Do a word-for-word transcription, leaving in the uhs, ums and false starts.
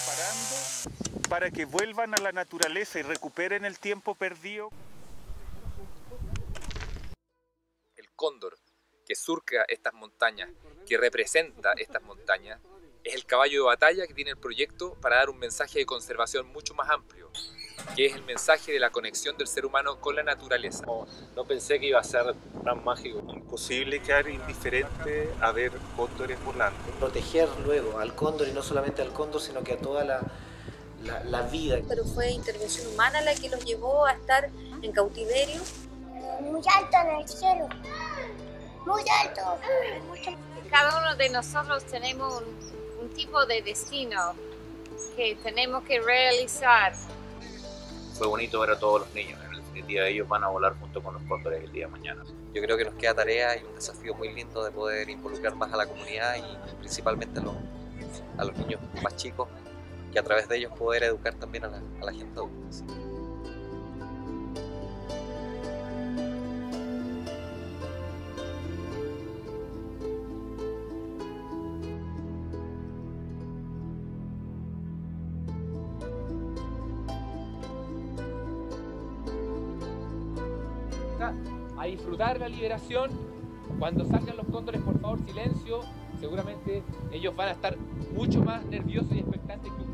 preparando para que vuelvan a la naturaleza y recuperen el tiempo perdido. El cóndor que surca estas montañas, que representa estas montañas, es el caballo de batalla que tiene el proyecto para dar un mensaje de conservación mucho más amplio, que es el mensaje de la conexión del ser humano con la naturaleza. No, no pensé que iba a ser tan mágico. Imposible quedar indiferente a ver cóndores volando. Proteger luego al cóndor, y no solamente al cóndor, sino que a toda la, la, la vida. Pero fue intervención humana la que los llevó a estar en cautiverio. Muy alto en el cielo, muy alto. Cada uno de nosotros tenemos un, un tipo de destino que tenemos que realizar. Fue bonito ver a todos los niños, en definitiva ellos van a volar junto con los cóndores el día de mañana. Yo creo que nos queda tarea y un desafío muy lindo de poder involucrar más a la comunidad y principalmente a los, a los niños más chicos, y a través de ellos poder educar también a la, a la gente adulta. A disfrutar la liberación. Cuando salgan los cóndores, por favor, silencio. Seguramente ellos van a estar mucho más nerviosos y expectantes que